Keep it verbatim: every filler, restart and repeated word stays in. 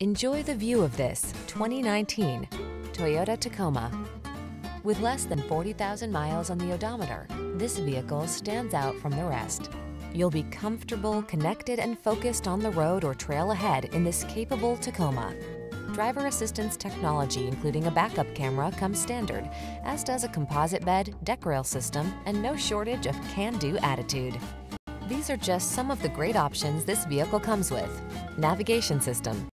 Enjoy the view of this twenty nineteen Toyota Tacoma. With less than forty thousand miles on the odometer, this vehicle stands out from the rest. You'll be comfortable, connected, and focused on the road or trail ahead in this capable Tacoma. Driver assistance technology, including a backup camera, comes standard, as does a composite bed, deck rail system, and no shortage of can-do attitude. These are just some of the great options this vehicle comes with: navigation system,